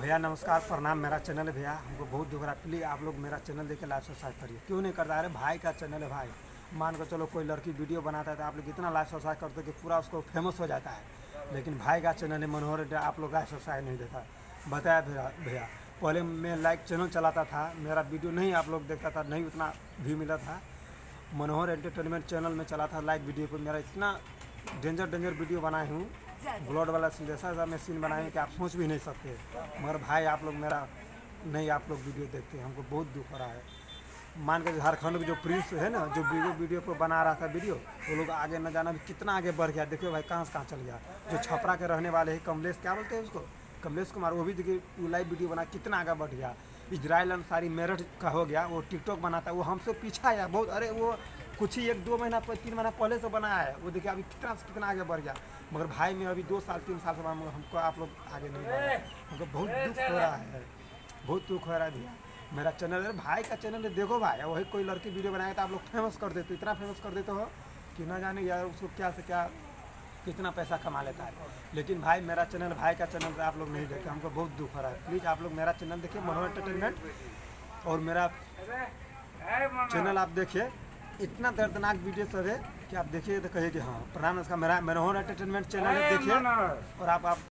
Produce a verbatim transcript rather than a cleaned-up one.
भैया नमस्कार, प्रणाम। मेरा चैनल है भैया, हमको बहुत दुख रहा है। प्लीज़ आप लोग मेरा चैनल देख के लाइक सब्सक्राइब करिए। क्यों नहीं करता? अरे भाई का चैनल है भाई। मान कर चलो कोई लड़की वीडियो बनाता है तो आप लोग इतना लाइक सब्सक्राइब करते हो कि पूरा उसको फेमस हो जाता है। लेकिन भाई का चैनल है मनोहर, आप लोग लाइक सब्सक्राइब नहीं देता। बताया भैया भैया पहले मैं लाइक चैनल चलाता था, मेरा वीडियो नहीं आप लोग देखता था, नहीं उतना व्यू मिला था। मनोहर एंटरटेनमेंट चैनल में चला था लाइक वीडियो पर। मेरा इतना डेंजर डेंजर वीडियो बनाए हूँ, ब्लड वाला सीन, ऐसा ऐसा मैं सीन बनाए कि आप सोच भी नहीं सकते। मगर भाई आप लोग मेरा नहीं आप लोग वीडियो देखते हैं, हमको बहुत दुख हो रहा है। मान के झारखंड के जो प्रिंस है ना, जो वीडियो वीडियो पर बना रहा था वीडियो, वो लोग आगे न जाना भी कितना आगे बढ़ गया। देखियो भाई कहाँ से कहाँ चल गया। जो छपरा के रहने वाले हैं कमलेश, क्या बोलते हैं उसको, कमलेश कुमार, वो भी देखिए लाइव वीडियो बना कितना आगे बढ़ गया। इजराइल अंसारी मेरठ का हो गया, वो टिकटॉक बनाता है, वो हमसे पीछा है बहुत। अरे वो कुछ ही एक दो महीना तीन महीना पहले से बनाया है, वो देखिए अभी कितना से कितना आगे बढ़ गया। मगर भाई मैं अभी दो साल तीन साल से हमको आप लोग आगे नहीं बढ़ रहे, हमको बहुत दुख हो रहा है, बहुत दुख हो रहा है भैया। मेरा चैनल है भाई का चैनल है, देखो भाई वही कोई लड़की वीडियो बनाएगा तो आप लोग फेमस कर देते, इतना फेमस कर देते हो कि ना जाने यार उसको क्या से क्या कितना पैसा कमा लेता है। लेकिन भाई मेरा चैनल, भाई का चैनल आप लोग नहीं देखते, हमको बहुत दुख हो रहा है। प्लीज़ आप लोग मेरा चैनल देखिए, मनोहर एंटरटेनमेंट, और मेरा चैनल आप देखिए। इतना दर्दनाक वीडियो सब है कि आप देखिए तो कहिए कि हाँ प्रणाम। इसका मेरा मनोहर एंटरटेनमेंट चैनल है, देखिए। और आप आप